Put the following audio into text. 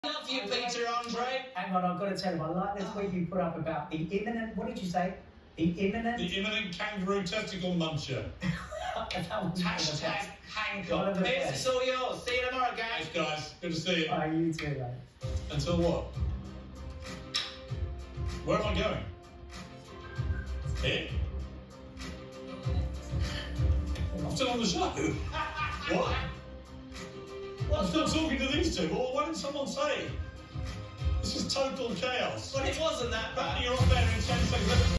Love you, Peter Andre. Hang on, I've got to tell him, I like the tweet you put up about the imminent, what did you say? The imminent kangaroo testicle muncher. Hashtag Hancock. Piers, it's all yours. See you tomorrow, guys. Thanks, guys. Good to see you. Oh, you too, mate. Until what? Where am I going? Here? I'm still on the show. What? I'm still talking to these two. Well, why didn't someone say? This is total chaos. But it wasn't that bad. You're off there in 10 seconds.